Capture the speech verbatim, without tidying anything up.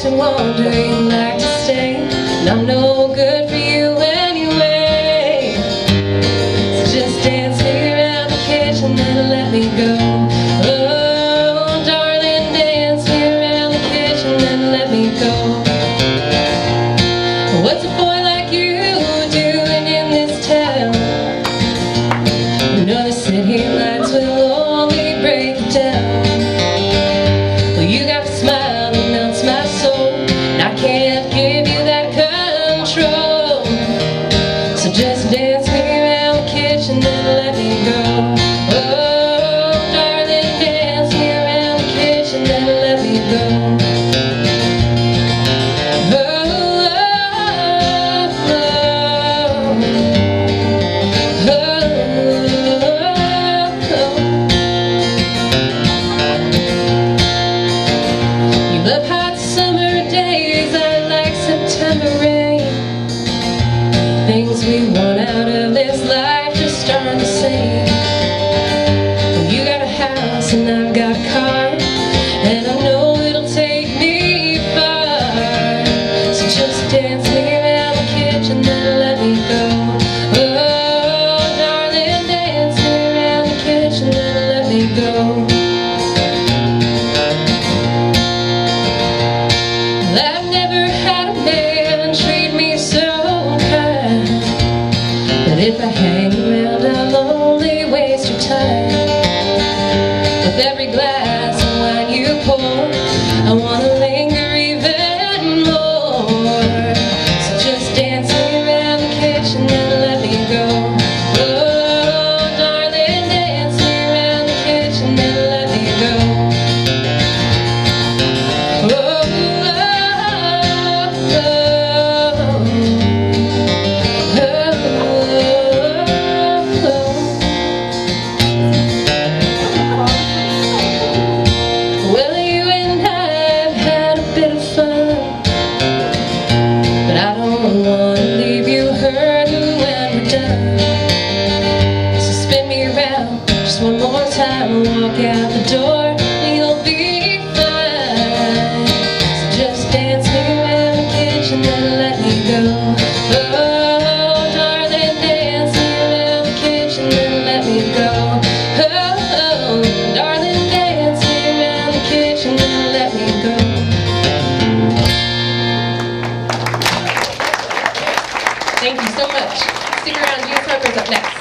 to wander, you like to stay, and I'm no good for you anyway. So just dance me around the kitchen and let me go. Oh, darling, dance me around the kitchen and let me go. What's a boy like you doing in this town? You know the city lights will only break it down. Well, you got a smile that melts my soul, and I can't give you that control. So just dance me around the kitchen and let me go. Oh, darling, dance me around the kitchen and let me go. Love hot summer days, I like September rain. Things we want out of this life just aren't the same. You got a house and I've got a car, and I know it'll take me far. So just dance me around the kitchen and let me go. Oh, darling, dance me around the kitchen and let me go. I've never had a man treat me so kind, but if I hang around I'll only waste your time. With every glass of wine you pour, I want to linger even more. So just dance me around the kitchen and let me go. Oh, darling, dance me around the kitchen and let me go. Oh, one more time, walk out the door, and you'll be fine. So just dance me around the kitchen and let me go. Oh, darling, dance me around the kitchen and let me go. Oh, darling, dance me around the kitchen and let me go. Thank you so much. Stick around, Harper's up next.